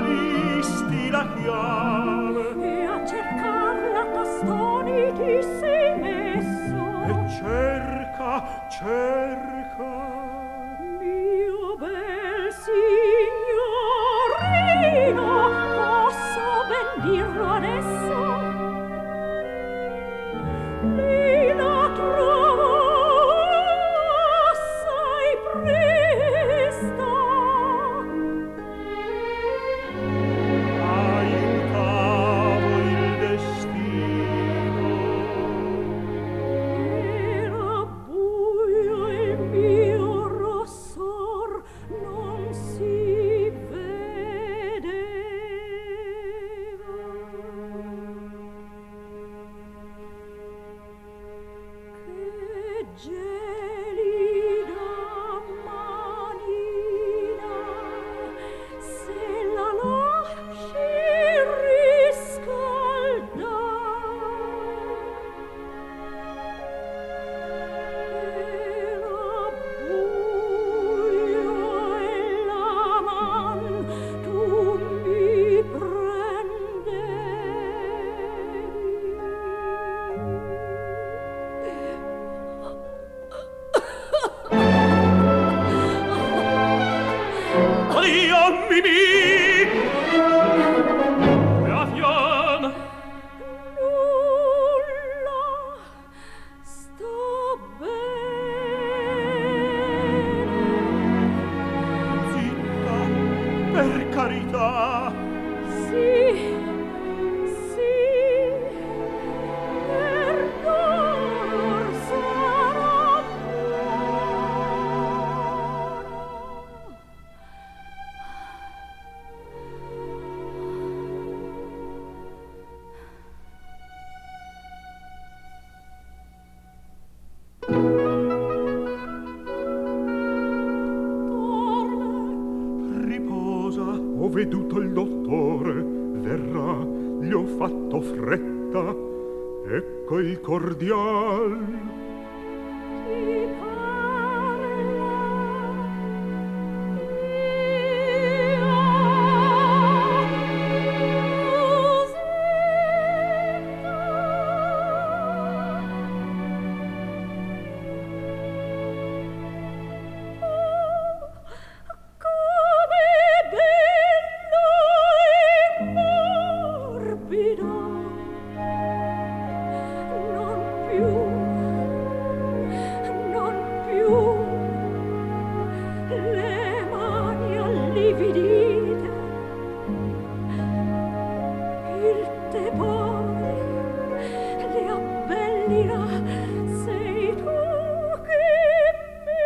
apristi la chiave e a cercar la tastoni ti sei messo e cerca mio bel signorino, posso ben dirlo adesso, lei la trovo assai presta. aiutavo il destino Era buio il mio rossor non si vedeva. Che gelida manina, se la lasci riscaldare. Era buio e la man tu mi addio Mimì e a Fiona nulla sta bene. zitta per carità Sì, per dolor sarà buona. Torna, riposa ho veduto il dottore verrà gli ho fatto fretta ecco il cordial ti parla come bello e morbido, non più le mani allividite, il tepore le abbellirà, sei tu che me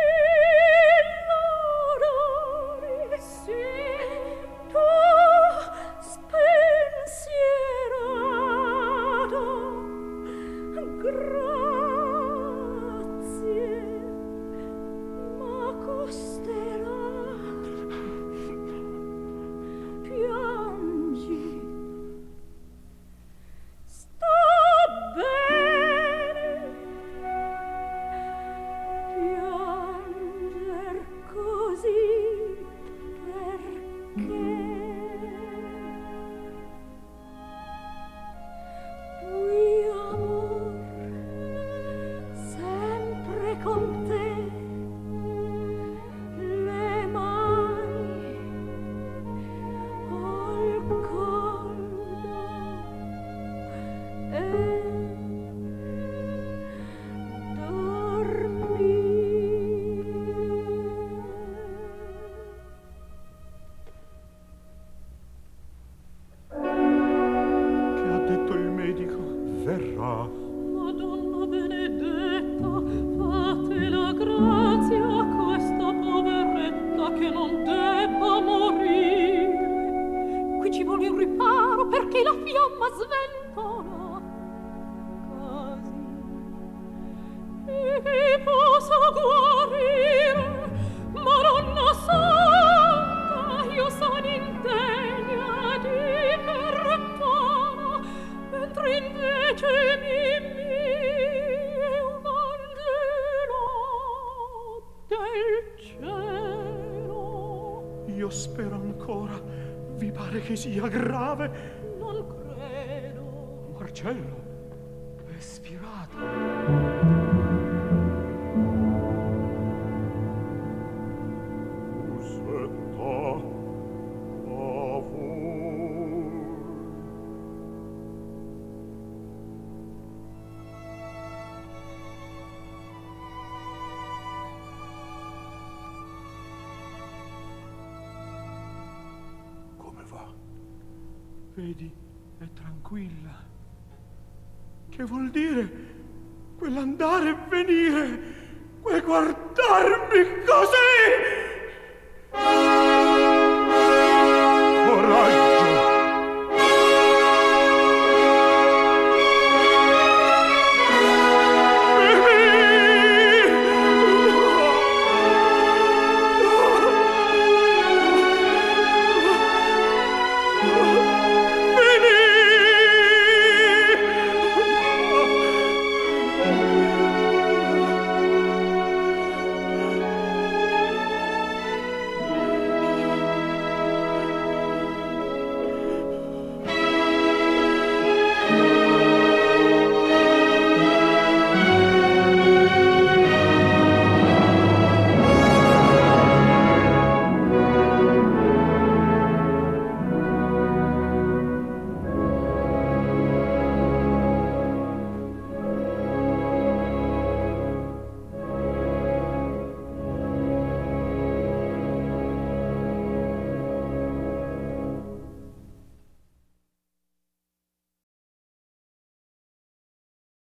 l'odori, sì, tu spensierato, grazie, ma costerà. Piangi, sta bene, pianger così perché qui amor sempre con te, le mani al collo e dormi. che ha detto il medico verrà Madonna benedetta, fate la grazia a questa poveretta che non debba morire. Qui ci vuole un riparo perché la fiamma sventola quasi e possa guarire. Madonna santa, io sono indegna di perdona, mentre invece è un angelo del cielo. io spero ancora vi pare che sia grave. Non credo. Marcello è spirato. Musetta, a voi. Come va? Vedi, è tranquilla. Che vuol dire quell'andare e venire, quel guardarmi così?